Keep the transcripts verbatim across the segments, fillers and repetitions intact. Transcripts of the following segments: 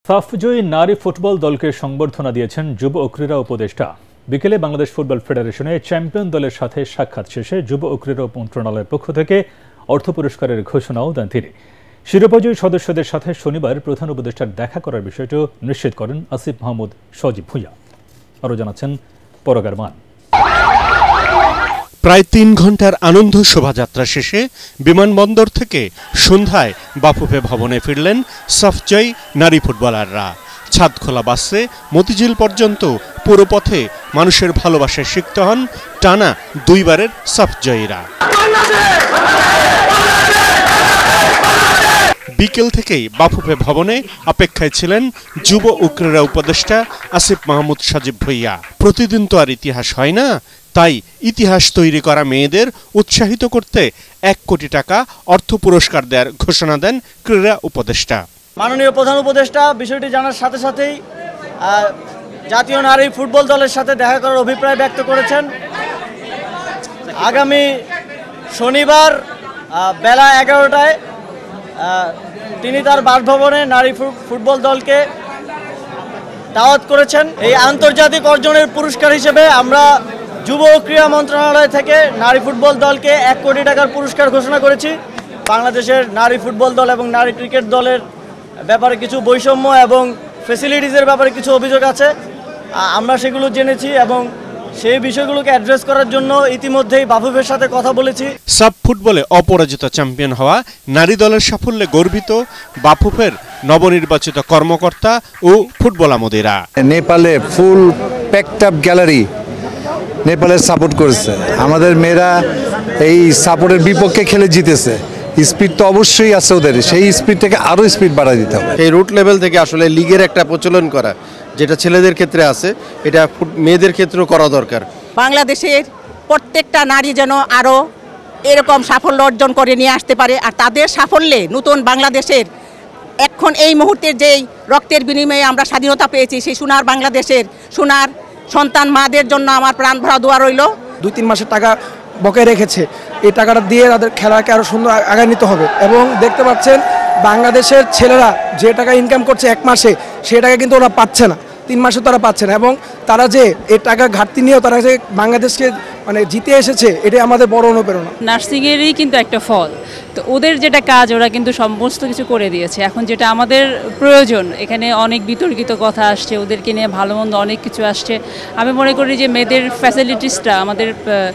সাফ জয়ী নারী ফুটবল দলকে সংবর্ধনা দিয়েছেন যুব ও ক্রীড়া উপদেষ্টা। বিকেলে বাংলাদেশ ফুটবল ফেডারেশনে চ্যাম্পিয়ন দলের সাথে সাক্ষাৎ শেষে যুব ও ক্রীড়া মন্ত্রণালয়ের পক্ষ থেকে অর্থ পুরস্কারের ঘোষণাও দেন তিনি। শিরোপাজয়ী সদস্যদের সাথে শনিবার প্রধান উপদেষ্টার দেখা করার বিষয়টি নিশ্চিত করেন আসিফ মাহমুদ সজীব ভুঁইয়া। আরও জানাচ্ছেন পরাগার মান। প্রায় তিন ঘন্টার আনন্দ শোভাযাত্রা শেষে বিমানবন্দর থেকে সন্ধ্যায় বাফুফে ভবনে ফিরলেন সাফজয়ী নারী ফুটবলাররা। ছাদখোলা বাসে মতিঝিল পর্যন্ত পুরো পথে মানুষের ভালোবাসায় সিক্ত হন টানা দুইবারের সাফজয়ীরা। বিকেল থেকেই বাফুফে ভবনে অপেক্ষায় ছিলেন যুব ও ক্রীড়া উপদেষ্টা আসিফ মাহমুদ সজীব ভুঁইয়া। প্রতিদিন তো আর ইতিহাস হয় না, তাই ইতিহাস তৈরি করা মেয়েদের উৎসাহিত করতে এক কোটি টাকা অর্থ পুরস্কার দেওয়ার ঘোষণা দেন ক্রীড়া উপদেষ্টা। মাননীয় প্রধান উপদেষ্টা বিষয়টি জানার সাথে সাথেই জাতীয় নারী ফুটবল দলের সাথে দেখা করার অভিপ্রায় ব্যক্ত করেছেন। আগামী শনিবার বেলা এগারোটায় তিনি তার বাসভবনে নারী ফুটবল দলকে দাওয়াত করেছেন। এই আন্তর্জাতিক অর্জনের পুরস্কার হিসেবে আমরা যুব ও ক্রীড়া মন্ত্রণালয় থেকে নারী ফুটবল দলকে এক কোটি টাকার পুরস্কার ঘোষণা করেছি। বাংলাদেশের নারী ফুটবল দল এবং নারী ক্রিকেট দলের ব্যাপারে কিছু বৈষম্য এবং ফ্যাসিলিটিসের ব্যাপারে কিছু অভিযোগ আছে, আমরা সেগুলো জেনেছি এবং সেই বিষয়গুলোকে অ্যাড্রেস করার জন্য ইতিমধ্যেই বাফুফের সাথে কথা বলেছি। সাব ফুটবলে অপরাজিত চ্যাম্পিয়ন হওয়া নারী দলের সাফল্যে গর্বিত বাফুফের নবনির্বাচিত কর্মকর্তা ও ফুটবল আমোদেরা। নেপালে ফুল প্যাকড আপ গ্যালারি নেপালের সাপোর্ট করেছে। আমাদের মেয়েরা এই সাপোর্টের বিপক্ষে খেলে জিতেছে। স্পিড তো অবশ্যই আছে ওদের, সেই স্পিডটাকে আরও স্পিড বাড়াই দিতে হবে। এই রুট লেভেল থেকে আসলে লিগের একটা প্রচলন করা, যেটা ছেলেদের ক্ষেত্রে আছে, এটা মেয়েদের ক্ষেত্রেও করা দরকার। বাংলাদেশের প্রত্যেকটা নারী যেন আরও এরকম সাফল্য অর্জন করে নিয়ে আসতে পারে, আর তাদের সাফল্যে নতুন বাংলাদেশের এখন এই মুহূর্তের যেই রক্তের বিনিময়ে আমরা স্বাধীনতা পেয়েছি, সেই সোনার বাংলাদেশের সোনার সন্তান মাদের জন্য আমার প্রাণ ভরা দোয়া রইল। দুই তিন মাসের টাকা বকেয়া রেখেছে, এই টাকাটা দিয়ে তাদের খেলাকে আরও সুন্দর আগায় নিতে হবে। এবং দেখতে পাচ্ছেন বাংলাদেশের ছেলেরা যে টাকা ইনকাম করছে এক মাসে, সে টাকা কিন্তু ওরা পাচ্ছে না, তিন মাসে তারা পাচ্ছে না। এবং তারা যে এই টাকা ঘাটতি নিয়েও তারা যে বাংলাদেশকে মানে জিতে এসেছে, এটাই আমাদের বড় অনুপ্রেরণা। নার্সিংয়েরই কিন্তু একটা ফল, তো ওদের যেটা কাজ ওরা কিন্তু সমস্ত কিছু করে দিয়েছে। এখন যেটা আমাদের প্রয়োজন, এখানে অনেক বিতর্কিত কথা আসছে, ওদেরকে নিয়ে ভালো মন্দ অনেক কিছু আসছে। আমি মনে করি যে মেয়েদের ফ্যাসিলিটিসটা আমাদের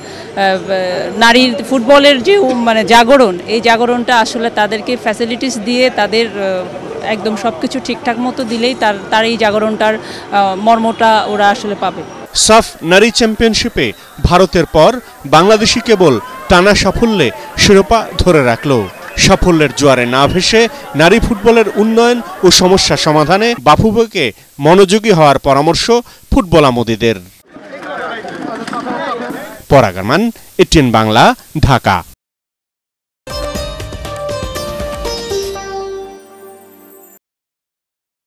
নারীর ফুটবলের যে মানে জাগরণ, এই জাগরণটা আসলে তাদেরকে ফ্যাসিলিটিস দিয়ে তাদের একদম সব কিছু ঠিকঠাক মতো দিলেই তার তার এই জাগরণটার মর্মটা ওরা আসলে পাবে। সাফ নারী চ্যাম্পিয়নশিপে ভারতের পর বাংলাদেশি কেবল টানা সাফল্যে শিরোপা ধরে রাখল। সাফল্যের জোয়ারে না ভেসে নারী ফুটবলের উন্নয়ন ও সমস্যা সমাধানে বাফুফেকে মনোযোগী হওয়ার পরামর্শ ফুটবল আমোদীদের। পরাগার মান, এটিএন বাংলা, ঢাকা।